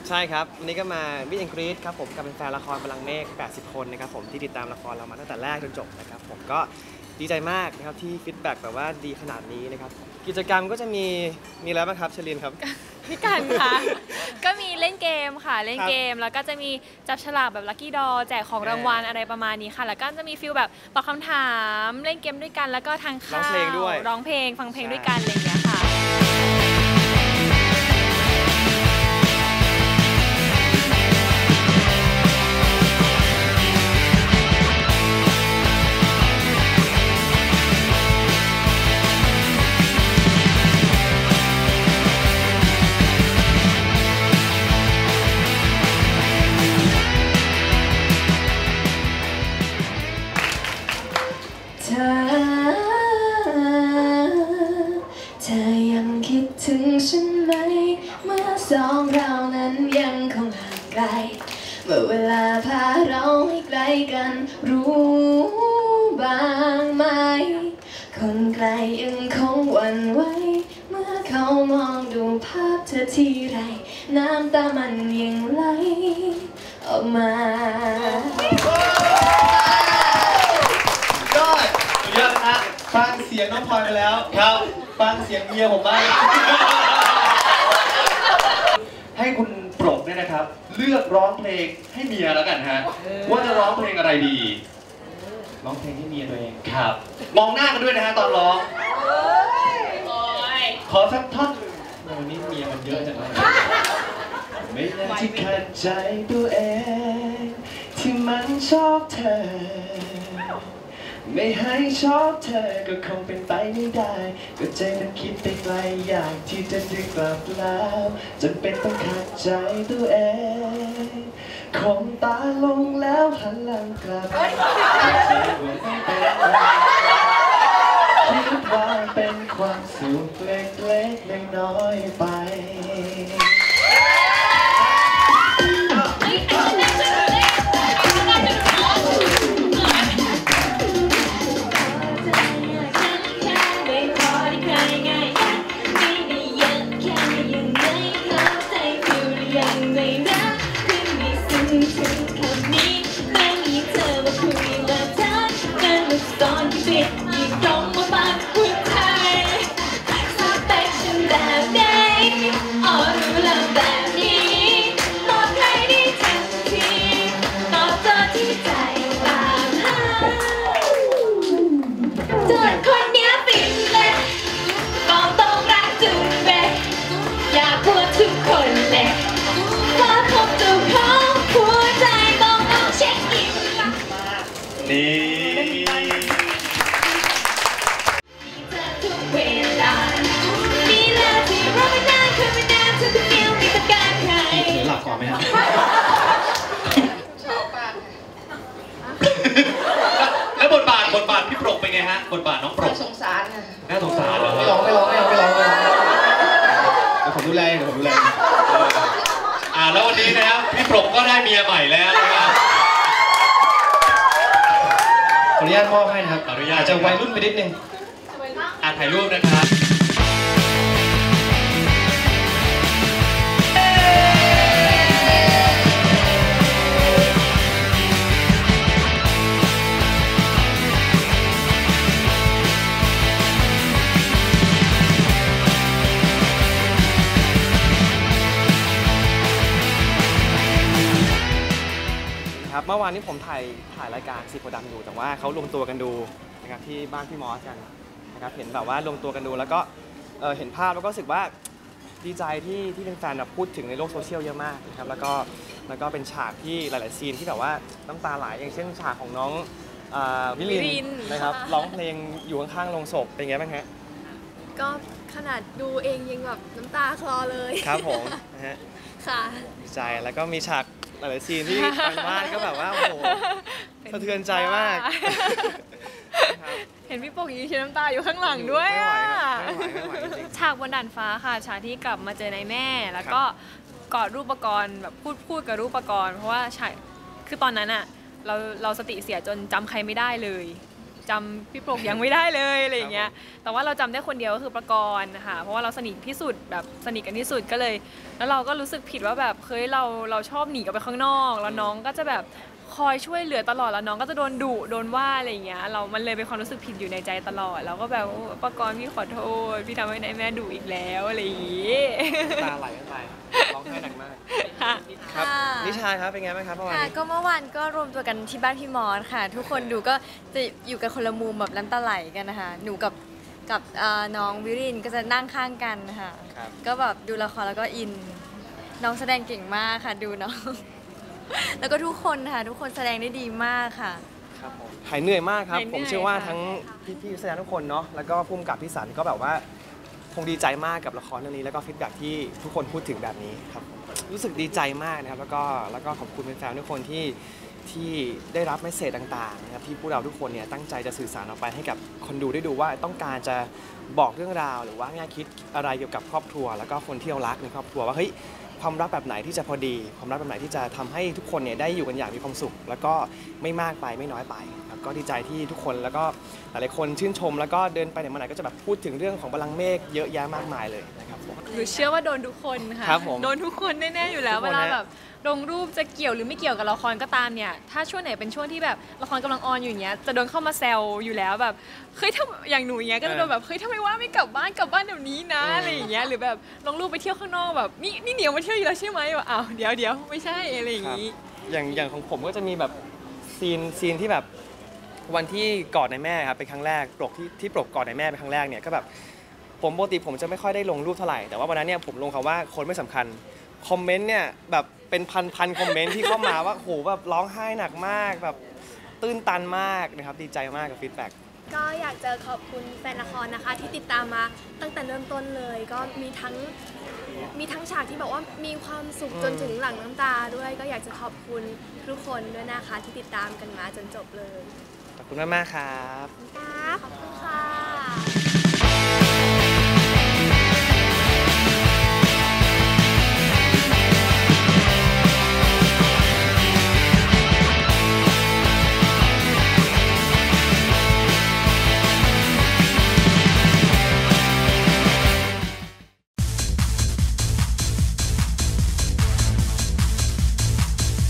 ใช่ครับวันนี้ก็มามิแอนกรีดครับผมกับเป็นแฟนละครพลังเมฆ80 คนนะครับผมที่ติดตามละครเรามาตั้งแต่แรกจนจบนะครับผมก็ดีใจมากนะครับที่ฟีดแบ็กแบบว่าดีขนาดนี้นะครับกิจกรรมก็จะมีอะไรบ้างครับเชลินครับพี่กันค่ะก็มีเล่นเกมค่ะเล่นเกมแล้วก็จะมีจับฉลากแบบลัคกี้ดอแจกของรางวัลอะไรประมาณนี้ค่ะแล้วก็จะมีฟิลแบบตอบคำถามเล่นเกมด้วยกันแล้วก็ทานข้าวร้องเพลงด้วยร้องเพลงฟังเพลงด้วยกันอะไรอย่างเงี้ยค่ะเธอยังคิดถึงฉันไหมเมื่อสองเรานั้นยังคงห่างไกลเมื่อเวลาพาเราให้ไกลกันรู้บ้างไหมคนไกลยังคงหวั่นไหวเมื่อเขามองดูภาพเธอทีไรน้ำตามันยังไหลออกมาเยอะนะฟังเสียงน้องพลอยไปแล้วครับฟังเสียงเมียผมบ้างให้คุณโปรดเนี่ยนะครับเลือกร้องเพลงให้เมียแล้วกันฮะว่าจะร้องเพลงอะไรดีร้องเพลงให้เมียตัวเองครับมองหน้ากันด้วยนะฮะตอนร้องขอสักท่อนวันนี้เมียมันเยอะจังเลยไม่น่าที่ขัดใจตัวเองที่มันชอบเธอไม่ให้ชอบเธอก็คงเป็นไปไม่ได้ก็ใจมันคิดไปไกลอยากที่จะดึงกลับแล้วจนเป็นต้องขัดใจตัวเองคมตาลงแล้วหันหลังกลับคิดว่าเป็นความสุขเล็กๆน้อยๆไปแล้วบทบาทพี่ปรกเป็นไงฮะบทบาทน้องปรกสงสารน่าสงสารเลยไม่ร้องเดี๋ยวผมดูแลแล้ววันนี้นะครับพี่ปรกก็ได้เมียใหม่แล้วนะครับขออนุญาตมอบให้นะครับอาจจะวัยรุ่นไปนิดนึงถ่ายรูปนะครับเมื่อวานนี้ผมถ่ายรายการสีโพธิ์ดำอยู่แต่ว่าเขารวมตัวกันดูนะครับที่บ้านพี่มอสกันนะครับเห็นแบบว่ารวมตัวกันดูแล้วก็เห็นภาพแล้วก็รู้สึกว่าดีใจที่เป็นแฟนแบบพูดถึงในโลกโซเชียลเยอะมากนะครับแล้วก็เป็นฉากที่หลายๆซีนที่แบบว่าน้ำตาไหลอย่างเช่นฉากของน้องวิลินนะครับร้องเพลงอยู่ข้างๆโรงศพเป็นไงบ้างฮะก็ขนาดดูเองยังแบบน้ำตาคลอเลยครับผมนะฮะค่ะดีใจแล้วก็มีฉากหลายๆซีนที่ทางบ้านก็แบบว่าโอ้โหสะเทือนใจมากเห็นพี่ปกยืนเช็ดน้ำตาอยู่ข้างหลังด้วยอ่ะฉากบนด่านฟ้าค่ะฉากที่กลับมาเจอนายแม่แล้วก็กอดรูปกรณ์แบบพูดกับรูปกรณ์เพราะว่าคือตอนนั้นอ่ะเราสติเสียจนจำใครไม่ได้เลยจำพี่โปรกยังไม่ได้เลยอะไรอย่างเงี้ยแต่ว่าเราจำได้คนเดียวก็คือประกรณ์นะคะเพราะว่าเราสนิทที่สุดแบบสนิทกันที่สุดก็เลย แล้วเราก็รู้สึกผิดว่าแบบเฮ้ยเราชอบหนีออกไปข้างนอกแล้วน้องก็จะแบบคอยช่วยเหลือตลอดแล้วน้องก็จะโดนดุโดนว่าอะไรอย่างเงี้ยมันเลยเป็นความรู้สึกผิดอยู่ในใจตลอดแล้วก็แบบประกรณ์พี่ขอโทษพี่ทำให้นายแม่ดุอีกแล้วอะไรอย่างงี้ตาไหลกันไปร้องไห้หนักมากค่ะครับนิชาครับเป็นไงบ้างครับเมื่อวานค่ะนี้ก็เมื่อวานก็รวมตัวกันที่บ้านพี่มอสค่ะ ทุกคนดูก็จะอยู่กันคนละมุมแบบน้ำตาไหลกันนะคะหนูกับน้องวิรินก็จะนั่งข้างกันค่ะครับก็แบบดูละครแล้วก็อินน้องแสดงเก่งมากค่ะดูน้อง แล้วก็ทุกคนค่ะทุกคนแสดงได้ดีมากค่ะครับผมหายเหนื่อยมากครับหายเหนื่ผอยมเชื่อว่าค่ะทั้งพี่ๆแสดงทุกคนเนาะแล้วก็พุ่มกับพี่สันก็แบบว่าคงดีใจมากกับละครเรื่องนี้แล้วก็ฟีดแบ็กที่ทุกคนพูดถึงแบบนี้ครับรู้สึกดีใจมากนะครับแล้วก็ขอบคุณแฟนๆทุกคนที่ได้รับเมสเซจต่างๆนะครับที่พวกเราทุกคนเนี่ยตั้งใจจะสื่อสารออกไปให้กับคนดูได้ดูว่าต้องการจะบอกเรื่องราวหรือว่าแง่คิดอะไรเกี่ยวกับครอบครัว แล้วก็คนที่เรารักในครอบครัวว่าเฮ้ยความรักแบบไหนที่จะพอดีความรักแบบไหนที่จะทำให้ทุกคนเนี่ยได้อยู่กันอย่างมีความสุข แล้วก็ไม่มากไปไม่น้อยไปครับก็ดีใจที่ทุกคนแล้วก็หลายๆคนชื่นชม แล้วก็เดินไปไหนมาไหนก็จะแบบพูดถึงเรื่องของบัลลังก์เมฆเยอะแยะมากมายเลยนะครับผมหนูเชื่อว่าโดนทุกคนค่ะครับผมโดนทุกคนแน่ๆอยู่แล้วทุกเวคนลานะแบบลงรูปจะเกี่ยวหรือไม่เกี่ยวกับละครก็ตามเนี่ยถ้าช่วงไหนเป็นช่วงที่แบบละครกำลังออนอยู่อย่างเงี้ยจะโดนเข้ามาแซวอยู่แล้วแบบเฮ้ยถ้าอย่างหนูอย่างเงี้ยก็จะโดนแบบเฮ้ยทำไมว่าไม่กลับบ้านเดี๋ยวนี้นะอะไรอย่างเงี้ยหรือแบบลงรูปไปเที่ยวข้างนอกแบบนี่เหนียวมาเที่ยวอยู่แล้วใช่ไหมแบบอ้าวเดี๋ยวไม่ใช่อะไรอย่างงี้อย่างของผมก็จะมีแบบซีนที่แบบวันที่กอดในแม่ครับเป็นครั้งแรกปลกที่ปลกกอดในแม่เป็นครั้งแรกเนี่ยก็แบบผมปกติผมจะไม่ค่อยได้ลงรูปเท่าไหร่แต่ว่าวันนั้นเนี่ยผมลงคำว่าคนไม่สำคัญคอมเมนต์เนี่ยแบบเป็นพันคอมเมนต์ที่เข้ามาว่าโหแบบร้องไห้หนักมากแบบตื้นตันมากนะครับดีใจมากกับฟีดแบ็กก็อยากจะขอบคุณแฟนละครนะคะที่ติดตามมาตั้งแต่เริ่มต้นเลย ก็มีทั้งฉากที่บอกว่ามีความสุขจนถึงหลั่งน้ำตาด้วย ก็อยากจะขอบคุณทุกคนด้วยนะคะที่ติดตามกันมาจนจบเลยขอบคุณมากๆครับครับ